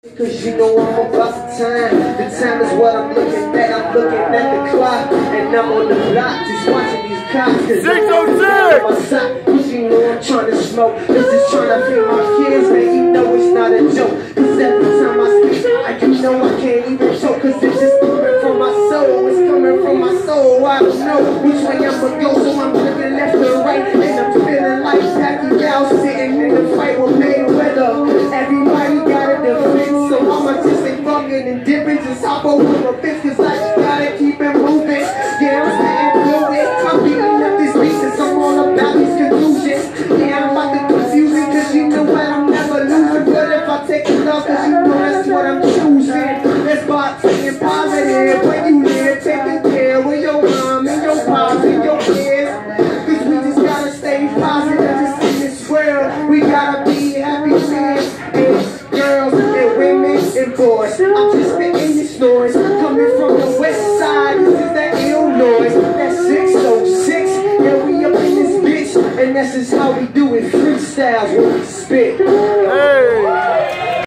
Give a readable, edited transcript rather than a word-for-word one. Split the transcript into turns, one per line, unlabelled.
Cause you know I'm about the time. The time is what I'm looking at. I'm looking at the clock, and I'm on the block just watching these cops. Cause
606!
Cause you know I'm trying to smoke. This is trying to feed my kids, man. You know it's not a joke. Cause every time I speak, you know I can't even choke. Cause it's just coming from my soul. It's coming from my soul. I don't know which way I'ma go, so I'm looking left or right. And I'm feeling like Pacquiao sitting in the fight with Mayweather. Everybody got a defense, so I'ma just say fucking and dipping. Just hop over my fist, cause I just gotta keep it moving. Yeah, I'm staying fluid. I'm beating up this beat, cause I'm all about these conclusions. Yeah, I'm about to confuse it, cause you know what, I'm never losing. But if I take it off, cause you know that's what I'm choosing. That's about being positive. When you live, taking care with your mom and your pops and your kids. Cause we just gotta stay positive just in this world. We gotta be happy men and girls and women and boys. I'm just spitting this noise coming from the west side. This is that ill noise. That's 606. Yeah, we up in this bitch. And that's just how we do it. Freestyles when we spit.
Hey!